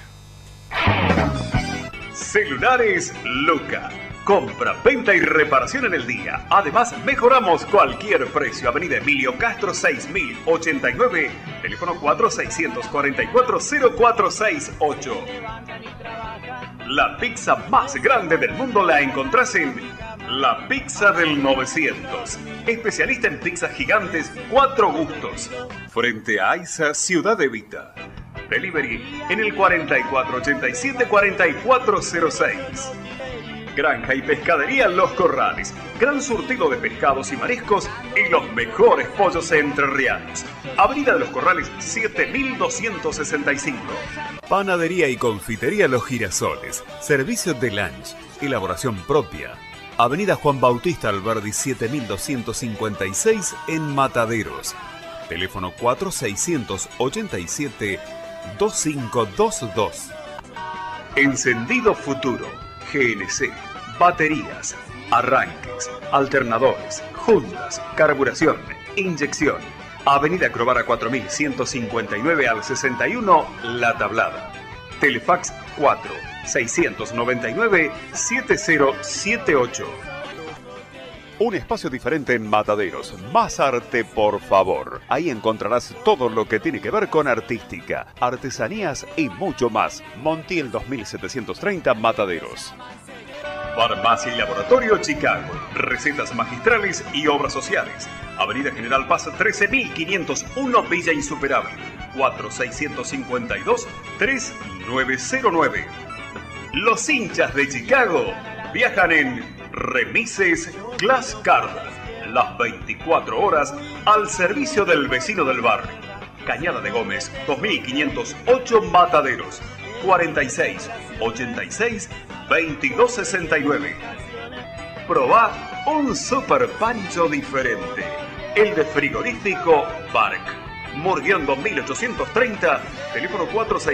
Celulares Luca. Compra, venta y reparación en el día. Además, mejoramos cualquier precio. Avenida Emilio Castro 6089, teléfono 4644-0468. La pizza más grande del mundo la encontrás en La Pizza del 900. Especialista en pizzas gigantes, 4 gustos. Frente a Aiza, Ciudad Evita. Delivery en el 4487-4406. Granja y pescadería Los Corrales. Gran surtido de pescados y mariscos y los mejores pollos entrerrianos. Avenida de Los Corrales 7265. Panadería y confitería Los Girasoles. Servicio de lunch. Elaboración propia. Avenida Juan Bautista Alberdi 7256 en Mataderos. Teléfono 4687-2522. Encendido Futuro. GNC, baterías, arranques, alternadores, juntas, carburación, inyección. Avenida Crovara 4159 al 61, La Tablada. Telefax 4-699-7078. Un espacio diferente en Mataderos. Más arte, por favor. Ahí encontrarás todo lo que tiene que ver con artística, artesanías y mucho más. Montiel 2730, Mataderos. Farmacia y Laboratorio Chicago. Recetas magistrales y obras sociales. Avenida General Paz 13501, Villa Insuperable. 4652-3909. Los hinchas de Chicago viajan en Remises Glass Card, las 24 horas al servicio del vecino del barrio. Cañada de Gómez, 2508 Mataderos, 4686-2269. Probá un super pancho diferente, el de frigorífico Bark. Murguiondo 1830, teléfono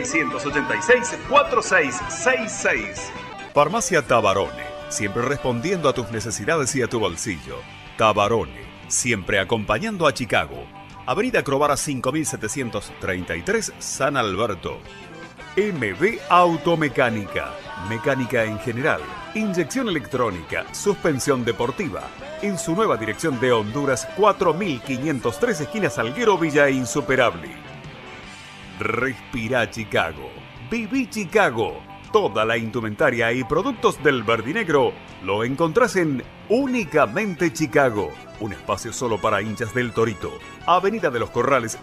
4686-4666. Farmacia Tabarone. Siempre respondiendo a tus necesidades y a tu bolsillo. Tabarone, siempre acompañando a Chicago. Avenida Crovara 5733, San Alberto. MB Automecánica, mecánica en general, inyección electrónica, suspensión deportiva. En su nueva dirección de Honduras 4503, esquina Salguero, Villa Insuperable. Respira Chicago, viví Chicago. Toda la indumentaria y productos del verdinegro lo encontrás en Únicamente Chicago, un espacio solo para hinchas del Torito. Avenida de los Corrales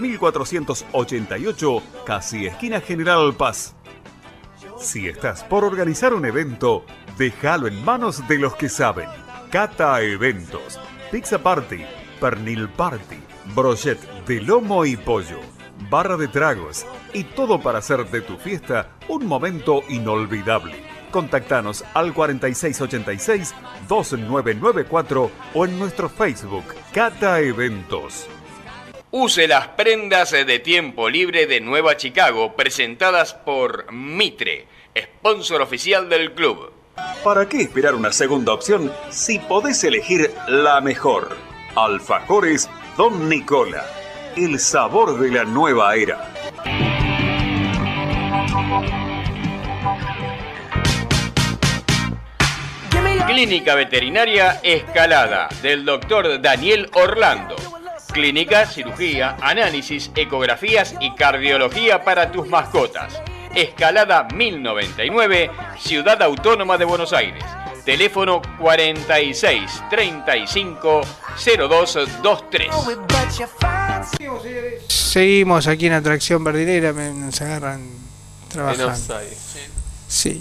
7488, casi esquina General Paz. Si estás por organizar un evento, déjalo en manos de los que saben. Cata Eventos, Pizza Party, Pernil Party, Brochet de lomo y pollo, barra de tragos y todo para hacer de tu fiesta un momento inolvidable. Contactanos al 4686-2994 o en nuestro Facebook Cata Eventos. Use las prendas de tiempo libre de Nueva Chicago presentadas por Mitre, sponsor oficial del club. ¿Para qué esperar una segunda opción si podés elegir la mejor? Alfajores Don Nicola, el sabor de la nueva era. Clínica Veterinaria Escalada, del doctor Daniel Orlando. Clínica, cirugía, análisis, ecografías y cardiología para tus mascotas. Escalada 1099, Ciudad Autónoma de Buenos Aires. Teléfono 46 35 0223. Seguimos aquí en Atracción Verdinera, nos agarran trabajando. Sí.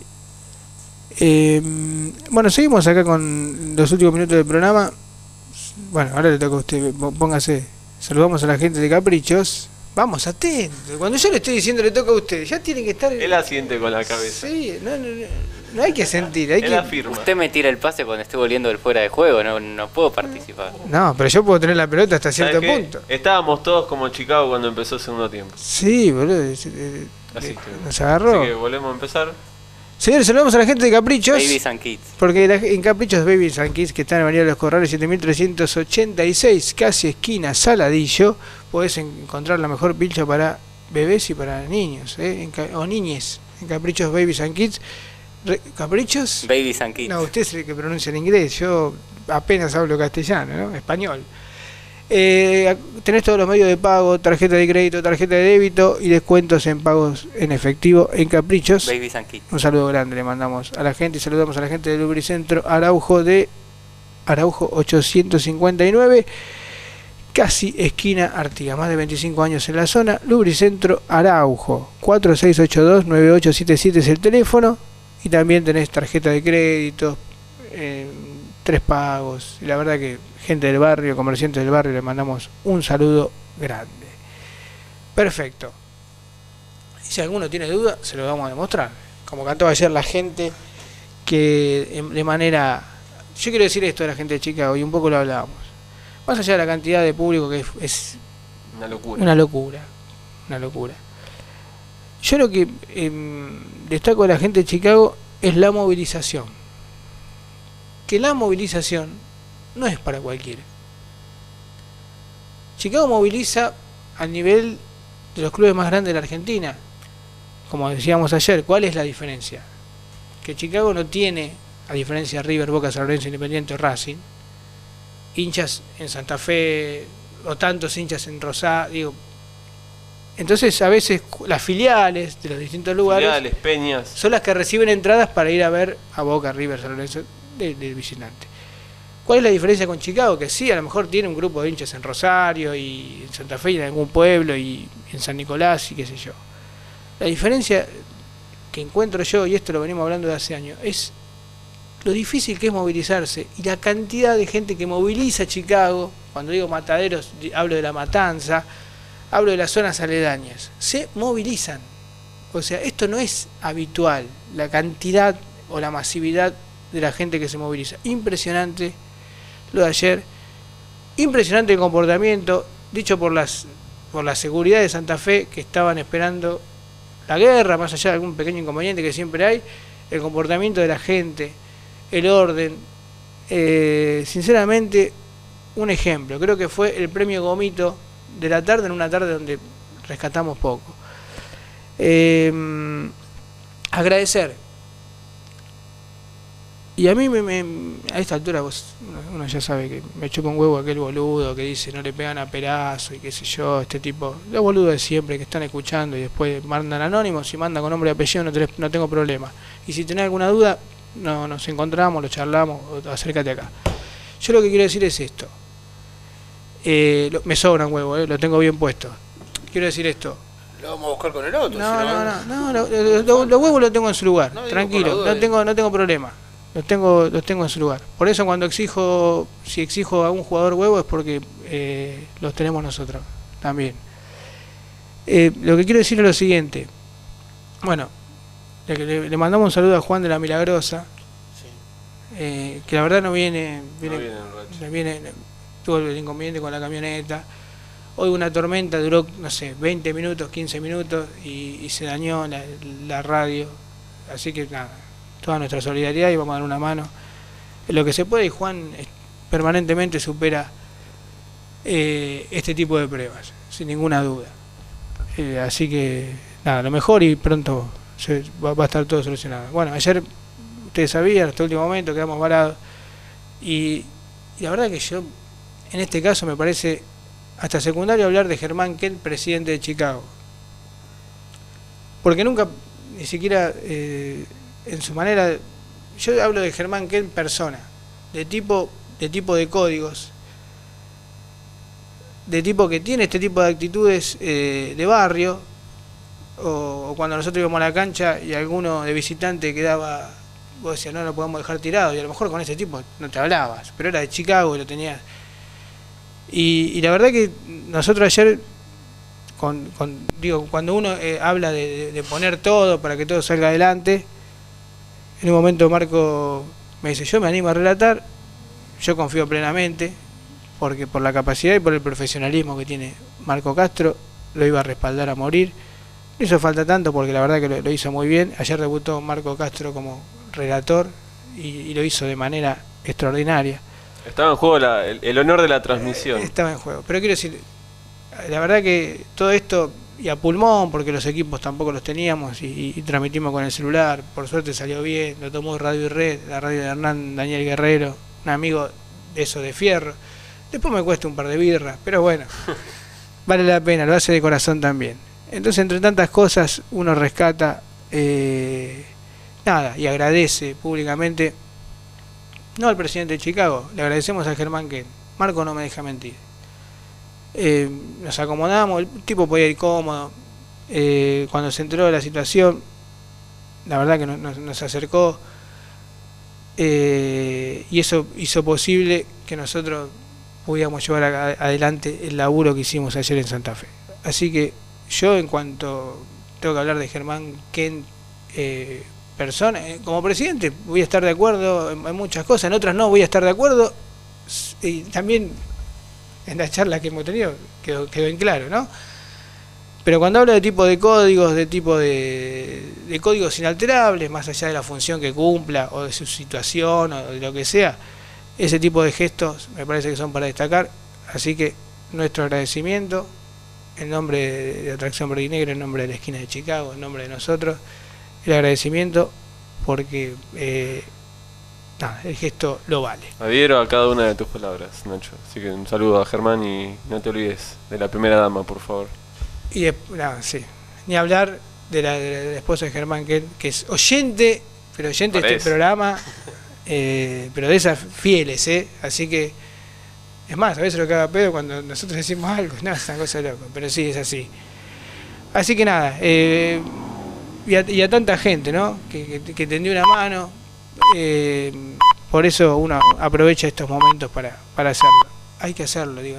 Bueno, seguimos acá con los últimos minutos del programa. Bueno, ahora le toca a usted, póngase Saludamos a la gente de Caprichos. Vamos, atentos. Cuando yo le estoy diciendo le toca a usted, ya tienen que estar... Él asiente con la cabeza. Sí, no hay que sentir, hay Él que... afirma. Usted me tira el pase cuando esté volviendo del fuera de juego, no puedo participar. No, pero yo puedo tener la pelota hasta ¿Sabes cierto qué? punto. Estábamos todos como Chicago cuando empezó el segundo tiempo. Sí, boludo. Así que, Nos agarró. así que volvemos a empezar. Señores, saludamos a la gente de Caprichos. Babies and Kids. Porque en Caprichos Babies and Kids, que están en Avenida de los Corrales 7386, casi esquina Saladillo, podés encontrar la mejor pilcha para bebés y para niños, o niñes. En Caprichos Babies and Kids. ¿Caprichos? Babies and Kids. No, usted es el que pronuncia en inglés, yo apenas hablo castellano, ¿no? Español. Tenés todos los medios de pago, tarjeta de crédito, tarjeta de débito y descuentos en pagos en efectivo en Caprichos. Babies and Kids. Un saludo grande le mandamos a la gente y saludamos a la gente del Lubricentro Araujo de Araujo 859, casi esquina Artigas, más de 25 años en la zona. Lubricentro Araujo, 4682-9877 es el teléfono, y también tenés tarjeta de crédito, 3 pagos, y la verdad que gente del barrio, comerciantes del barrio, le mandamos un saludo grande. Perfecto. Y si alguno tiene duda, se lo vamos a demostrar. Como cantó ayer la gente, que de manera... Yo quiero decir esto de la gente de Chicago, y un poco lo hablábamos. Más allá de la cantidad de público que es Una locura. una locura. Una locura. Yo lo que destaco de la gente de Chicago es la movilización. Que la movilización no es para cualquiera. Chicago moviliza al nivel de los clubes más grandes de la Argentina. Como decíamos ayer, ¿cuál es la diferencia? Que Chicago no tiene, a diferencia de River, Boca, San Lorenzo, Independiente o Racing, hinchas en Santa Fe o tantos hinchas en Rosario. Entonces a veces las filiales de los distintos lugares Filiales, peñas. son las que reciben entradas para ir a ver a Boca, River, San Lorenzo del visitante. ¿Cuál es la diferencia con Chicago? Que sí, a lo mejor tiene un grupo de hinchas en Rosario y en Santa Fe y en algún pueblo y en San Nicolás y qué sé yo. La diferencia que encuentro yo, y esto lo venimos hablando de hace años, es lo difícil que es movilizarse y la cantidad de gente que moviliza Chicago. Cuando digo mataderos, hablo de La Matanza, hablo de las zonas aledañas. Se movilizan. O sea, esto no es habitual, la cantidad o la masividad de la gente que se moviliza. Impresionante lo de ayer, impresionante el comportamiento, dicho por la seguridad de Santa Fe, que estaban esperando la guerra, más allá de algún pequeño inconveniente que siempre hay, el comportamiento de la gente, el orden, sinceramente un ejemplo. Creo que fue el premio Gomito de la tarde, en una tarde donde rescatamos poco. Agradecer. Y a mí a esta altura uno ya sabe que me chupa un huevo aquel boludo que dice no le pegan a Perazo y qué sé yo, este tipo, los boludos de siempre que están escuchando y después mandan anónimos, si mandan con nombre y apellido no tengo problema. Y si tenés alguna duda, nos encontramos, lo charlamos, acércate acá. Yo lo que quiero decir es esto. Me sobra un huevo, lo tengo bien puesto. Quiero decir esto. Lo vamos a buscar con el otro. No, los huevos los tengo en su lugar, tranquilo, no tengo problema. Los tengo en su lugar. Por eso cuando si exijo a un jugador huevo es porque los tenemos nosotros también. Lo que quiero decir es lo siguiente. Bueno, le mandamos un saludo a Juan de la Milagrosa, que la verdad no viene, tuvo el inconveniente con la camioneta. Hoy una tormenta duró, no sé, 20 minutos, 15 minutos y se dañó la radio. Así que nada, toda nuestra solidaridad y vamos a dar una mano en lo que se puede, y Juan permanentemente supera este tipo de pruebas, sin ninguna duda. Así que nada, lo mejor y pronto va a estar todo solucionado. Bueno, ayer ustedes sabían, hasta el último momento quedamos varados y la verdad que yo en este caso me parece hasta secundario hablar de Germán Kent, presidente de Chicago, porque nunca, ni siquiera en su manera, yo hablo de Germán Kent persona, de tipo de códigos, de tipo que tiene este tipo de actitudes de barrio, o cuando nosotros íbamos a la cancha y alguno de visitante quedaba, vos decías no lo podemos dejar tirado, y a lo mejor con ese tipo no te hablabas, pero era de Chicago y lo tenías. Y la verdad que nosotros ayer, cuando uno habla de poner todo para que todo salga adelante, en un momento Marco me dice, yo me animo a relatar, yo confío plenamente, porque por la capacidad y por el profesionalismo que tiene Marco Castro, lo iba a respaldar a morir. No hizo falta tanto porque la verdad que lo hizo muy bien. Ayer debutó Marco Castro como relator y lo hizo de manera extraordinaria. Estaba en juego el honor de la transmisión. Estaba en juego. Pero quiero decir, la verdad que todo esto, y a pulmón, porque los equipos tampoco los teníamos, y transmitimos con el celular. Por suerte salió bien, lo tomó Radio y Red, la radio de Hernán Daniel Guerrero, un amigo de eso de fierro. Después me cuesta un par de birras, pero bueno, vale la pena, lo hace de corazón también. Entonces, entre tantas cosas, uno rescata nada y agradece públicamente, no al presidente de Chicago, le agradecemos a Germán Kent. Marco no me deja mentir. Nos acomodamos, el tipo podía ir cómodo. Cuando se enteró de la situación, la verdad que nos acercó, y eso hizo posible que nosotros pudiéramos llevar adelante el laburo que hicimos ayer en Santa Fe. Así que yo, en cuanto tengo que hablar de Germán Kent, persona, como presidente, voy a estar de acuerdo en muchas cosas, en otras no voy a estar de acuerdo, y también en la charla que hemos tenido quedó en claro, ¿no? Pero cuando hablo de tipo de códigos, de tipo de códigos inalterables, más allá de la función que cumpla, o de su situación, o de lo que sea, ese tipo de gestos me parece que son para destacar. Así que nuestro agradecimiento en nombre de Atracción Verde y Negro, en nombre de la esquina de Chicago, en nombre de nosotros, el agradecimiento porque el gesto lo vale. Adhiero a cada una de tus palabras, Nacho. Así que un saludo a Germán y no te olvides de la primera dama, por favor. Y sí, ni hablar de la esposa de Germán, que es oyente, pero oyente de este programa, pero de esas fieles, así que, es más, a veces lo que haga pedo cuando nosotros decimos algo, no, es una cosa loca, pero sí, es así. Así que nada, y a tanta gente, ¿no? Que tendió una mano, por eso uno aprovecha estos momentos para hacerlo. Hay que hacerlo, digo,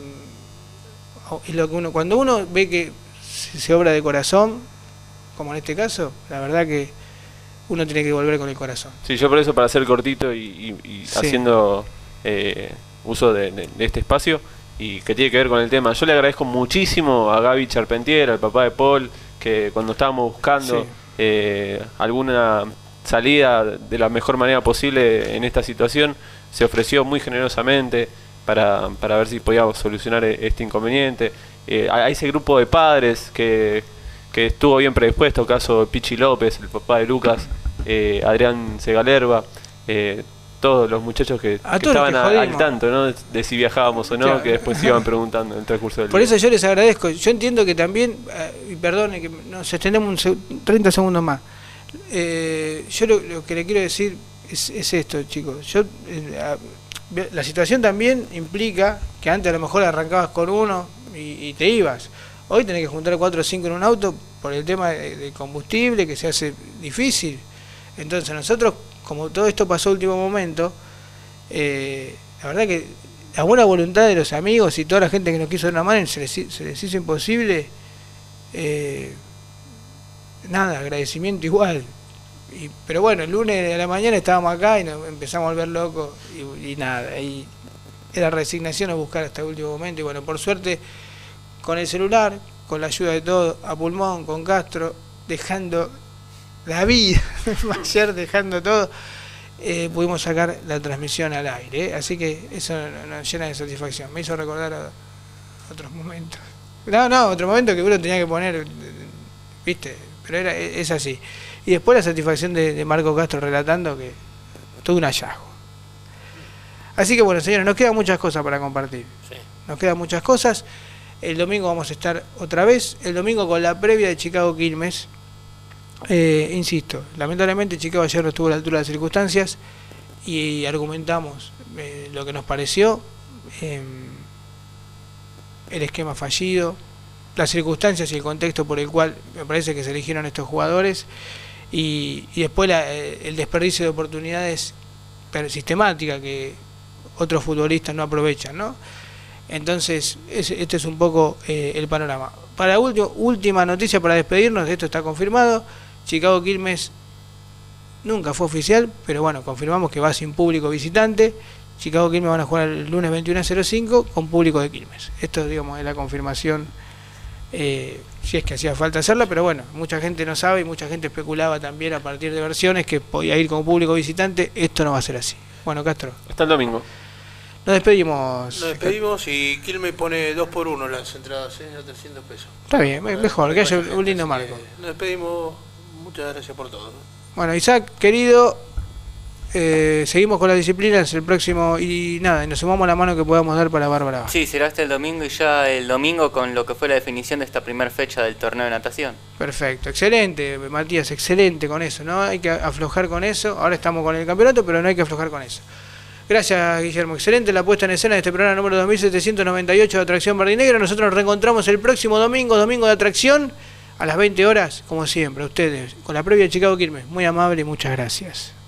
es lo que cuando uno ve que se obra de corazón, como en este caso, la verdad que uno tiene que volver con el corazón. Sí, yo por eso, para ser cortito y sí, haciendo uso de este espacio, y que tiene que ver con el tema, yo le agradezco muchísimo a Gaby Charpentier, al papá de Paul, que cuando estábamos buscando alguna salida de la mejor manera posible en esta situación, se ofreció muy generosamente para ver si podíamos solucionar este inconveniente. A ese grupo de padres que estuvo bien predispuesto, caso de Pichi López, el papá de Lucas, Adrián Segalerba, todos los muchachos que estaban al tanto, ¿no? De si viajábamos o no, claro, que después iban preguntando en el transcurso del día. Por eso yo les agradezco. Yo entiendo que también, y perdone que nos extendemos 30 segundos más, yo lo que le quiero decir es esto, chicos. La situación también implica que antes a lo mejor arrancabas con uno y te ibas. Hoy tenés que juntar 4 o 5 en un auto por el tema de combustible, que se hace difícil. Entonces nosotros, como todo esto pasó a último momento, la verdad que la buena voluntad de los amigos y toda la gente que nos quiso dar una mano se les hizo imposible. Nada, agradecimiento igual. Pero bueno, el lunes a la mañana estábamos acá y nos empezamos a volver locos y nada, y era resignación a buscar hasta el último momento. Y bueno, por suerte, con el celular, con la ayuda de todos, a pulmón, con Castro, dejando la vida, ayer dejando todo, pudimos sacar la transmisión al aire, así que eso nos llena de satisfacción. Me hizo recordar a otros momentos. Otro momento que uno tenía que poner, ¿viste? Pero es así. Y después la satisfacción de Marco Castro relatando, que todo un hallazgo. Así que bueno, señores, nos quedan muchas cosas para compartir. Sí. Nos quedan muchas cosas. El domingo vamos a estar otra vez, el domingo con la previa de Chicago Quilmes. Insisto, lamentablemente Chicago ayer no estuvo a la altura de las circunstancias y argumentamos lo que nos pareció, el esquema fallido, las circunstancias y el contexto por el cual me parece que se eligieron estos jugadores y después el desperdicio de oportunidades sistemática que otros futbolistas no aprovechan, ¿no? Entonces, este es un poco el panorama. Para última noticia para despedirnos, esto está confirmado. Chicago Quilmes nunca fue oficial, pero bueno, confirmamos que va sin público visitante. Chicago Quilmes van a jugar el lunes 21:05 con público de Quilmes. Esto, digamos, es la confirmación, si es que hacía falta hacerla, pero bueno, mucha gente no sabe y mucha gente especulaba también a partir de versiones que podía ir con público visitante. Esto no va a ser así. Bueno, Castro. Hasta el domingo. Nos despedimos. Nos despedimos y Quilmes pone 2 por 1 las entradas, a 300 pesos. Está bien, mejor, que haya un lindo marco. Nos despedimos, muchas gracias por todo. Bueno, Isaac, querido, seguimos con las disciplinas el próximo y nada, nos sumamos la mano que podamos dar para Bárbara. Sí, será hasta el domingo y ya el domingo con lo que fue la definición de esta primera fecha del torneo de natación. Perfecto, excelente, Matías, excelente con eso, ¿no? Hay que aflojar con eso. Ahora estamos con el campeonato, pero no hay que aflojar con eso. Gracias, Guillermo. Excelente la puesta en escena de este programa número 2798 de Atracción Verde y Negra. Nosotros nos reencontramos el próximo domingo de atracción, a las 20 horas, como siempre, a ustedes, con la previa de Chicago Quilmes. Muy amable y muchas gracias.